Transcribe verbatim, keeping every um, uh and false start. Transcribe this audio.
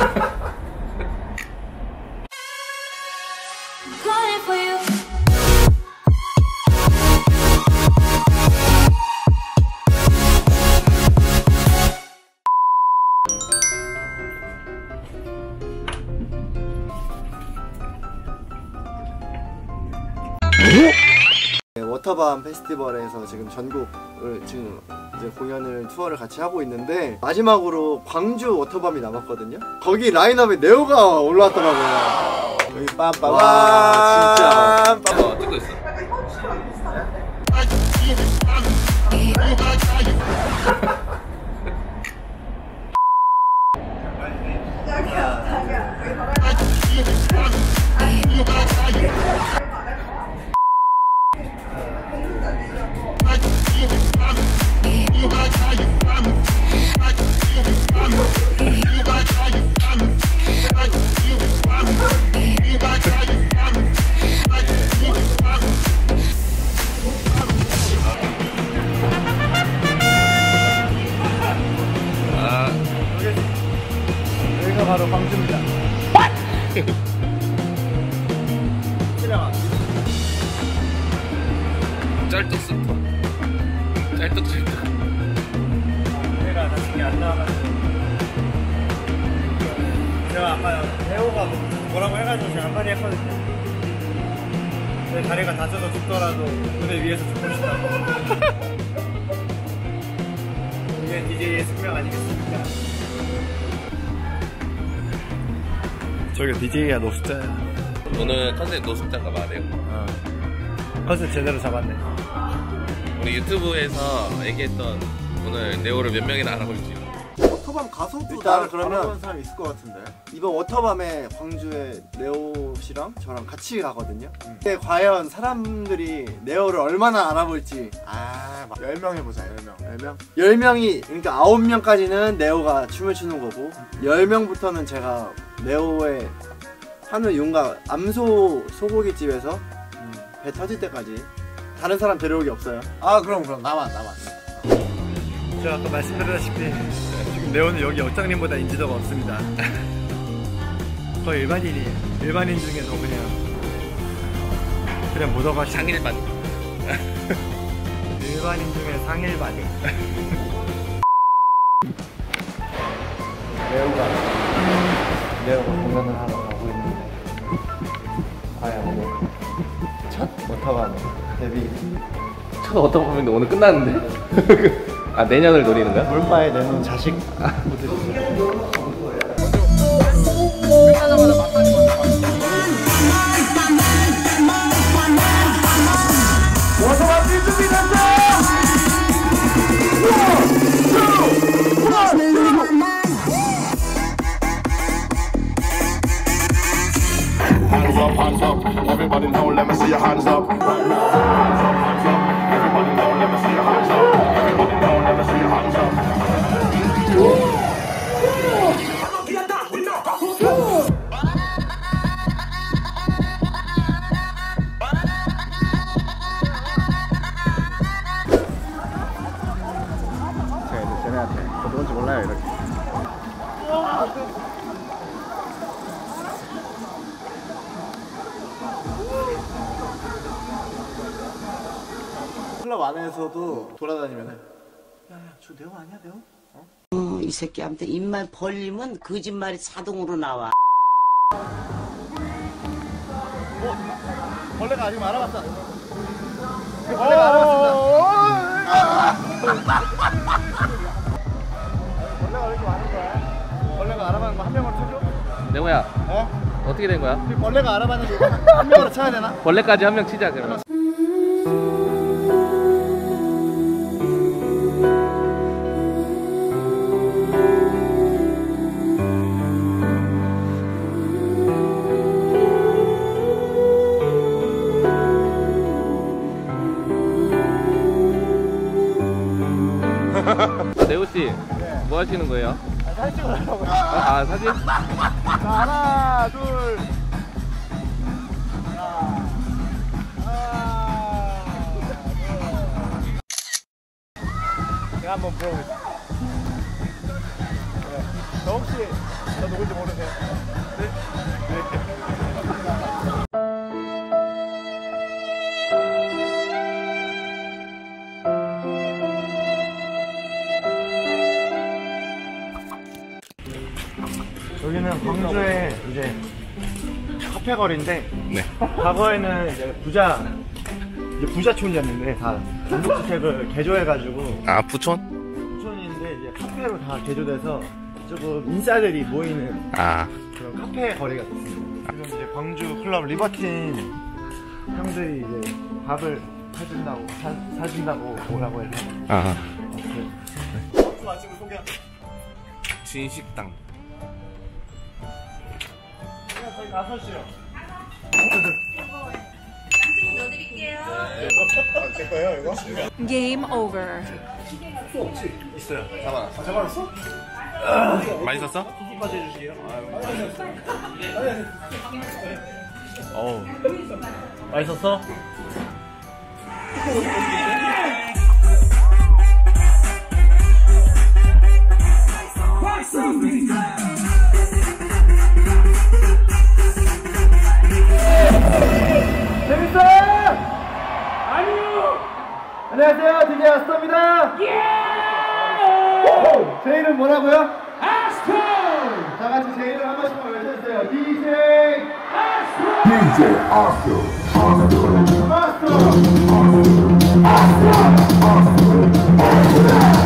네, 워터밤 페스티벌에서 지금 전국을 지금 이제 공연을 투어를 같이 하고 있는데 마지막으로 광주 워터밤이 남았거든요. 거기 라인업에 네오가 올라왔더라고요. 여기 빰빰. 와 진짜. 어, 찍고 있어. 여기가 바로 광주입니다. 짤떡 스프. 짤떡 짤떡. 내가 나중에 안 나와가지고 제가 아까 배우가 뭐라고 해가지고 제가 한마디 했거든요. 내 다리가 다쳐서 죽더라도 무대 위에서 죽고 싶다고. 이게 디제이의 숙명 아니겠습니까? 저기가 디제이야 노숙자야. 오늘 컨셉 노숙자가 말해요. 어. 컨셉 제대로 잡았네. 우리 유튜브에서 얘기했던 오늘 네오를 몇 명이나 알아볼지. 워터밤 가서도 나를 그러면 사람 있을 것 같은데. 이번 워터밤에 광주에 네오 씨랑 저랑 같이 가거든요. 음. 근데 과연 사람들이 네오를 얼마나 알아볼지. 아, 막 열 명 해보자. 열 명. 열 명? 열 명이 그러니까 아홉 명까지는 네오가 춤을 추는 거고 열 명부터는 제가 네오의 한우 윤곽 암소 소고기 집에서 음, 배 터질 때까지 다른 사람 데려오기 없어요. 아 그럼 그럼 나만 나만. 제가 아까 말씀드렸다시피 지금 네오는 여기 역장님보다 인지도가 없습니다. 거의 일반인이 일반인 중에서 그냥 그냥 묻어가시 상일반. 일반인 중에 상일반이. 네오가 네오가 공연을 하러 가고 있는데 과연 오늘 첫 워터밤 데뷔. 첫 어떤 보면 오늘 끝났는데? 아 내년을 노리는 거야? 물바에 내놓은 자식 무드입니다. 워터밤 준비됐어! Hands up, hands up, everybody know, let me see your hands up. Hands up, hands up, everybody know, let me see your hands up. Everybody know, let me see your hands up. 제가 이제 쟤네한테 어떤지 몰라요 이렇게. 클럽 안에서도 돌아다니면은 야야 저 네오 아니야 네오? 어? 어, 이 새끼한테 입만 벌리면 거짓말이 자동으로 나와. 어? 벌레가 아직 알아봤어. 그 벌레가 알아봤습니다. 벌레가 왜 이렇게 많은 거야? 벌레가 알아봤는 거 한 명으로 쳐줘? 네오야. 어? 어떻게 된 거야? 그 벌레가 알아봤는 거 한 명으로 쳐야 되나? 벌레까지 한 명 치자 그러면. 아, 네오씨 네. 뭐 하시는 거예요? 아, 사진 찍으려고요. 아, 아 사진? 자, 하나 둘 하나 하나 둘 제가 한번 물어보겠습니다. 네. 저 혹시 저 누군지 모르세요? 네? 여기는 광주의 이제 카페 거리인데 네. 과거에는 이제 부자 이제 부자촌이었는데 다 단독주택을 개조해가지고 아 부촌? 부촌인데 이제 카페로 다 개조돼서 조금 인싸들이 모이는 아 그런 카페 거리가 됐습니다. 지금 이제 광주 클럽 리버틴 형들이 이제 밥을 사준다고 사, 사준다고 오라고 해서 아. 그 맛집을 소개합니다. 진식당. 저희 다섯 시요. 양쪽 넣어드릴게요. 아, 제 거예요 이거? Game over. 있어요. 잡아. 아, 잡아놨어? 맛있었어? 소스까지 해주시게요. 어우. 맛있었어? 재밌어요? 아니요! 안녕하세요, 디제이 아스터입니다! 예! 제 이름 뭐라고요? 아스터! 다 같이 제 이름 한 번씩만 외쳐주세요. 디제이 아스터! 디제이 아스터! 아스터! 아스터! 아스터!